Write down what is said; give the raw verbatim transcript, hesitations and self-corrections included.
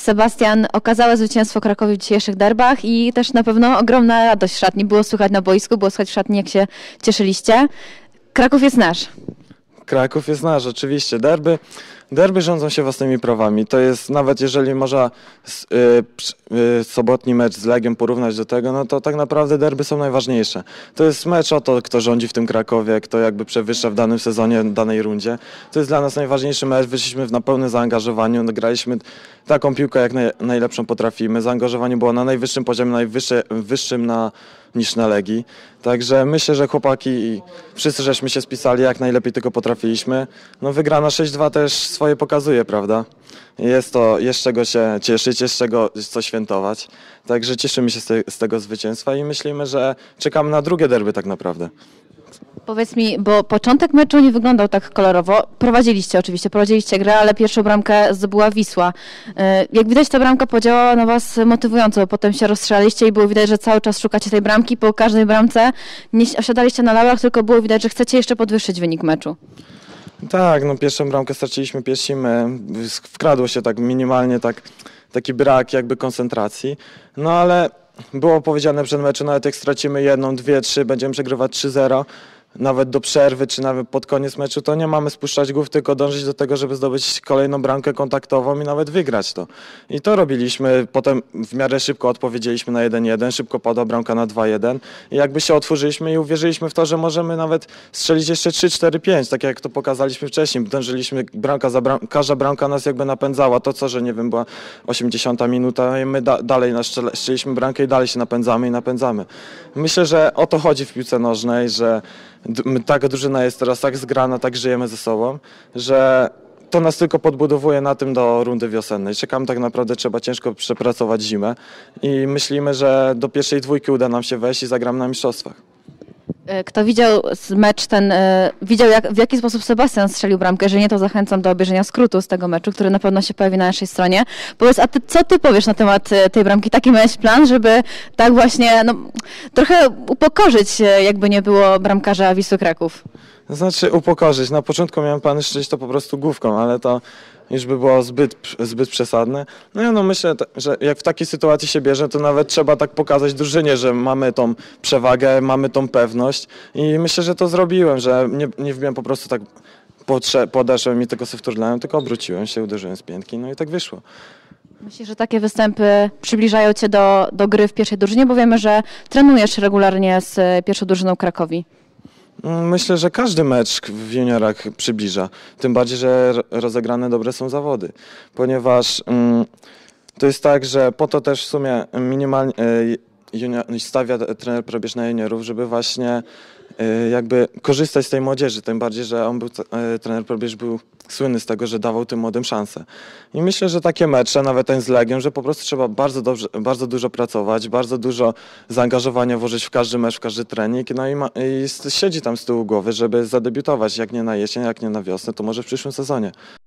Sebastian, okazałe zwycięstwo Krakowi w dzisiejszych derbach i też na pewno ogromna radość w szatni. Było słychać na boisku, było słychać w szatni, jak się cieszyliście. Kraków jest nasz. Kraków jest nasz, oczywiście. Derby, derby rządzą się własnymi prawami. To jest, nawet jeżeli można y, y, sobotni mecz z Legią porównać do tego, no to tak naprawdę derby są najważniejsze. To jest mecz o to, kto rządzi w tym Krakowie, kto jakby przewyższa w danym sezonie, w danej rundzie. To jest dla nas najważniejszy mecz. Wyszliśmy na pełnym zaangażowaniu, graliśmy taką piłkę, jak naj, najlepszą potrafimy. Zaangażowanie było na najwyższym poziomie, najwyższym na niż na Legii. Także myślę, że chłopaki i wszyscy żeśmy się spisali jak najlepiej tylko potrafiliśmy. No wygrana sześć dwa też swoje pokazuje, prawda? Jest to, jest czego się cieszyć, jest czego co świętować. Także cieszymy się z, te, z tego zwycięstwa i myślimy, że czekamy na drugie derby tak naprawdę. Powiedz mi, bo początek meczu nie wyglądał tak kolorowo. Prowadziliście oczywiście, prowadziliście grę, ale pierwszą bramkę zdobyła Wisła. Jak widać, ta bramka podziałała na was motywująco, bo potem się rozstrzelaliście i było widać, że cały czas szukacie tej bramki. Po każdej bramce nie osiadaliście na laurach, tylko było widać, że chcecie jeszcze podwyższyć wynik meczu. Tak, no pierwszą bramkę straciliśmy piesimy, wkradło się tak minimalnie tak, taki brak jakby koncentracji, no ale było powiedziane przed meczem, nawet jak stracimy jedną, dwie, trzy, będziemy przegrywać trzy zero, nawet do przerwy, czy nawet pod koniec meczu, to nie mamy spuszczać głów, tylko dążyć do tego, żeby zdobyć kolejną bramkę kontaktową i nawet wygrać to. I to robiliśmy, potem w miarę szybko odpowiedzieliśmy na jeden jeden, szybko padła bramka na dwa jeden i jakby się otworzyliśmy i uwierzyliśmy w to, że możemy nawet strzelić jeszcze trzy cztery pięć, tak jak to pokazaliśmy wcześniej. Dążyliśmy, bramka za bram, każda bramka nas jakby napędzała, to co, że nie wiem, była osiemdziesiąta minuta i my da, dalej strzeliliśmy bramkę i dalej się napędzamy i napędzamy. Myślę, że o to chodzi w piłce nożnej, że ta drużyna jest teraz tak zgrana, tak żyjemy ze sobą, że to nas tylko podbudowuje na tym do rundy wiosennej. Czekamy tak naprawdę, trzeba ciężko przepracować zimę i myślimy, że do pierwszej dwójki uda nam się wejść i zagramy na mistrzostwach. Kto widział mecz ten, widział jak, w jaki sposób Sebastian strzelił bramkę, że nie, to zachęcam do obejrzenia skrótu z tego meczu, który na pewno się pojawi na naszej stronie. Powiedz, a ty, co ty powiesz na temat tej bramki? Taki miałeś plan, żeby tak właśnie no, trochę upokorzyć, jakby nie było bramkarza Wisły Kraków? Znaczy upokorzyć. Na początku miałem plany strzelić to po prostu główką, ale to już by było zbyt, zbyt przesadne. No ja no myślę, że jak w takiej sytuacji się bierze, to nawet trzeba tak pokazać drużynie, że mamy tą przewagę, mamy tą pewność i myślę, że to zrobiłem, że nie, nie wbiłem po prostu tak, podeszłem i tylko sobie wturlałem, tylko obróciłem się, uderzyłem z piętki, no i tak wyszło. Myślę, że takie występy przybliżają cię do, do gry w pierwszej drużynie, bo wiemy, że trenujesz regularnie z pierwszą drużyną Krakowi. Myślę, że każdy mecz w juniorach przybliża, tym bardziej, że rozegrane dobre są zawody, ponieważ mm, to jest tak, że po to też w sumie minimalnie y, junior, stawia trener probierz na juniorów, żeby właśnie y, jakby korzystać z tej młodzieży, tym bardziej, że on był, y, trener probierz był słynny z tego, że dawał tym młodym szansę. I myślę, że takie mecze, nawet ten z Legią, że po prostu trzeba bardzo, dobrze, bardzo dużo pracować, bardzo dużo zaangażowania włożyć w każdy mecz, w każdy trening, no i, ma, i siedzi tam z tyłu głowy, żeby zadebiutować, jak nie na jesień, jak nie na wiosnę, to może w przyszłym sezonie.